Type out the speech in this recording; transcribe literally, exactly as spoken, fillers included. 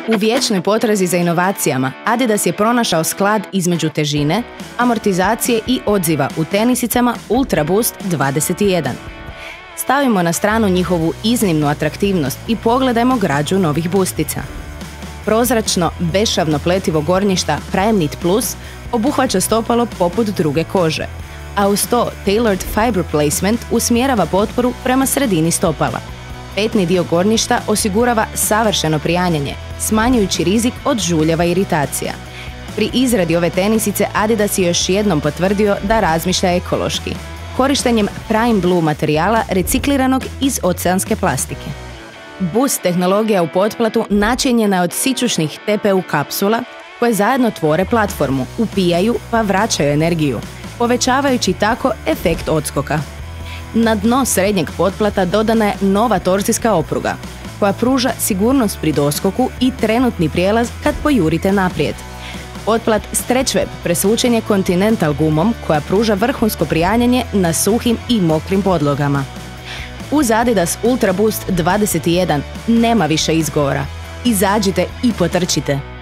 U vječnoj potrazi za inovacijama, Adidas je pronašao sklad između težine, amortizacije i odziva u tenisicama Ultra Boost dvadeset jedan. Stavimo na stranu njihovu iznimnu atraktivnost i pogledajmo građu novih bustica. Prozračno, bešavno pletivo gornjišta Prime Knit Plus obuhvaća stopalo poput druge kože, a uz to Tailored Fiber Placement usmjerava potporu prema sredini stopala. Petni dio gornjišta osigurava savršeno prijanjanje, smanjujući rizik od žuljeva i iritacija. Pri izradi ove tenisice Adidas je još jednom potvrdio da razmišlja ekološki, korištenjem Prime Blue materijala recikliranog iz oceanske plastike. Boost tehnologija u potplatu načinjena je od sićušnih T P U kapsula koje zajedno tvore platformu, upijaju pa vraćaju energiju, povećavajući tako efekt odskoka. Na dno srednjeg potplata dodana je nova torzijska opruga, koja pruža sigurnost pri doskoku i trenutni prijelaz kad pojurite naprijed. Potplat Stretch Web presvučen je Continental gumom koja pruža vrhunsko prijanjanje na suhim i mokrim podlogama. Uz Adidas Ultra Boost dvadeset jedan nema više izgovora. Izađite i potrčite!